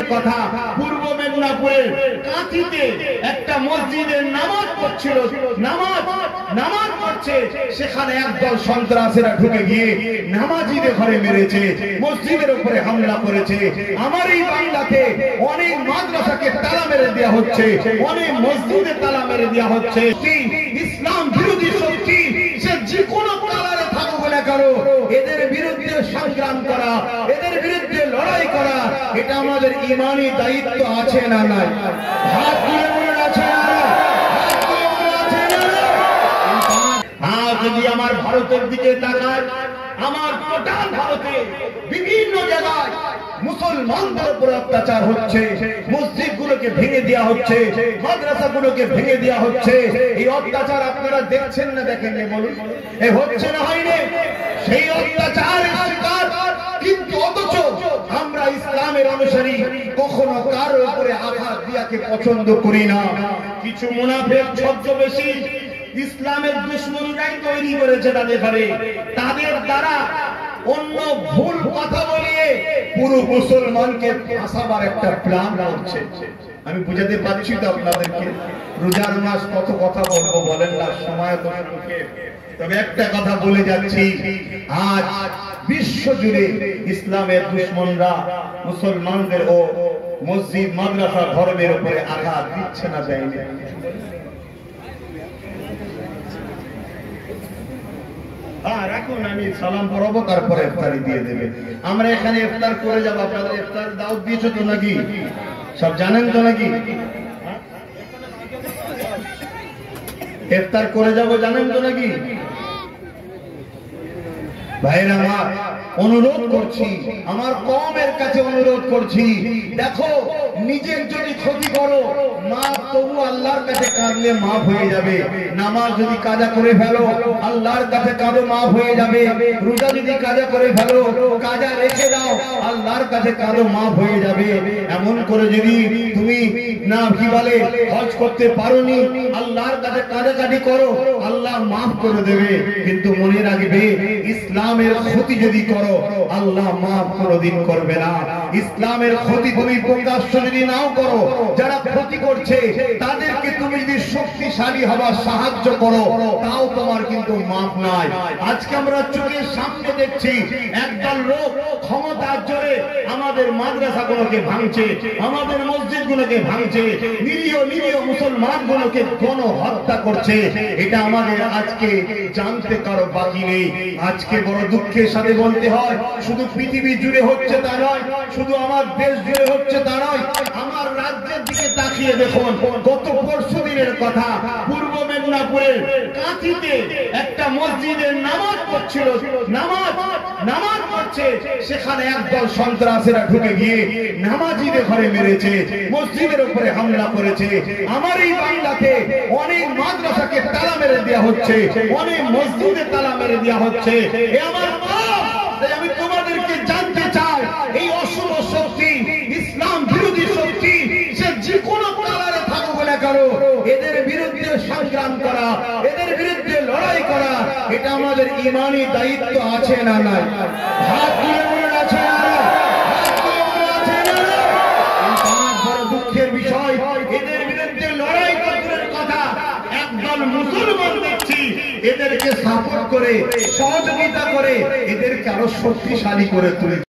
কথা পূর্ব মেদিনীপুরের কাঁথিতে একটা মসজিদের নামাজ পড়ছিল, নামাজ পড়ছে, সেখানে একদল সন্ত্রাসীরা ঢুকে গিয়ে নামাজিদের ঘরে মেরেছে, মসজিদের উপরে হামলা করেছে। আমার এই বাংলাতে অনেক মাদ্রাসাকে তালা মেরে দেওয়া হচ্ছে, অনেক মসজিদে তালা মেরে দেওয়া হচ্ছে। ইসলাম বিরোধী শক্তি সে যে কোনো কালারে থাকুক না কেন, এদের বিরুদ্ধে সংগ্রাম করা, এদের বিরুদ্ধে লড়াই করা, এটা আমাদের ইমানি দায়িত্ব আছে না নাই? হাত তুলে বলুন আছে না? যদি আমার ভারতের দিকে তাকায়, আমার টোটাল ভারতে বিভিন্ন জায়গায় মুসলমানদের উপর অত্যাচার হচ্ছে, মসজিদ গুলোকে ভেঙে দেওয়া হচ্ছে, মাদ্রাসা গুলোকে ভেঙে দেওয়া হচ্ছে। এই অত্যাচার আপনারা দেখছেন না দেখেননি বলুন? এ হচ্ছে না হয়নি? সেই অত্যাচারের শিকার, কিন্তু অথচ আমরা ইসলামের অনুসারী কখনো কারোর উপরে আঘাত দিয়াকে পছন্দ করি না। কিছু মুনাফিক ছদ্মবেশী ইসলামের দুশমনরাই তৈরি করেছে তাদের ঘরে, তাদের দ্বারা অন্য ভুল কথা বলিয়ে পুরো মুসলমানকে ফাঁসাবার একটা প্ল্যান করছে। আমি বুঝাতে পারছি তো আপনাদেরকে? রোজার মাস কত কথা বলবো বলেন না, সময় তো মুখে। তবে একটা কথা বলে যাচ্ছি, আজ বিশ্ব জুড়ে ইসলামের দুশমনরা মুসলমানদের ও মসজিদ মাদ্রাসা ধর্মের উপরে আঘাত দিচ্ছে না, দেয় না? রাখুন, আমি সালাম পড়াবো, তারপরে ইফতারি দিয়ে দেবে। আমরা এখানে ইফতার করে যাবো, আপনাদের ইফতার দাওয়াত দিয়েছো তো নাকি? সব জানেন তো নাকি? ইফতার করে যাবো, জানেন তো নাকি? ভাইরা আমার, অনুরোধ করছি, আমার কওমের কাছে অনুরোধ করছি, দেখো নিজের যদি ক্ষতি করো, মা তবু আল্লাহর কাছে কাঁদলে মাফ হয়ে যাবে। নামাজ যদি কাজা করে ফেলো, আল্লাহর কাছে কাঁদো, মাফ হয়ে যাবে। রোজা যদি কাজা করে ফেলো, কাজা রেখে দাও, আল্লাহর কাছে কাঁদো, মাফ হয়ে যাবে। এমন করে যদি তুমি না কি বলে হজ করতে পারোনি, আল্লাহর কাছে কাঁদাকাটি করো, আল্লাহ মাফ করে দেবে। কিন্তু মনে রাখবে, ইসলামের ক্ষতি যদি করো, আল্লাহ মাফ কোনদিন করবে না। ইসলামের ক্ষতি তুমি প্রকাশ্য যদি নাও করো, যারা ক্ষতি করছে তাদেরকে তুমি যদি শক্তিশালী হবার সাহায্য করো, তাও তোমার কিন্তু মাফ নাই। আজকে আমরা চোখের সামনে দেখছি একদল লোক ক্ষমতার জোরে আমাদের মাদ্রাসাগুলোকে ভাঙছে, আমাদের মসজিদগুলোকে ভাঙছে, নিরীহ মুসলমানগুলোকে গণহত্যা করছে। এটা আমাদের আজকে জানতে কারো বাকি নেই। আজকে বড় দুঃখের সাথে বলতে হয়, শুধু পৃথিবী জুড়ে হচ্ছে তা নয়, শুধু আমার দেশ জুড়ে হচ্ছে তা নয়, আমার রাজ্যের দিকে তাকিয়ে দেখুন। গত পরশু দিনের কথা, পূর্ব মেদিনীপুরের কাঁথিতে একটা মসজিদের নামাজ পড়ছিল, নামাজ পড়ছে, সেখানে একদল সন্ত্রাসীরা ঢুকে গিয়ে নামাজিদের ঘরে মেরেছে, মসজিদের উপরে হামলা করেছে। আমার এই বাংলাতে অনেক মাদ্রাসাকে তালা মেরে দেওয়া হচ্ছে, অনেক মসজিদে তালা মেরে দেওয়া হচ্ছে। আমার আমি তোমাদেরকে জানতে চাই, এই অশুভ শক্তি, ইসলাম বিরোধী শক্তি, সে যে কোনো কালারে থাকুক না কেন, এদের বিরুদ্ধে সংগ্রাম করা, এদের বিরুদ্ধে লড়াই করা, এটা আমাদের ইমানি দায়িত্ব আছে না নাই? হাত তুলে বলুন আছে না? বড় দুঃখের বিষয়, এদের বিরুদ্ধে লড়াই করার কথা একদল মুসলমান দেখছি এদেরকে সাপোর্ট করে, সহযোগিতা করে, এদেরকে আরো শক্তিশালী করে তুলে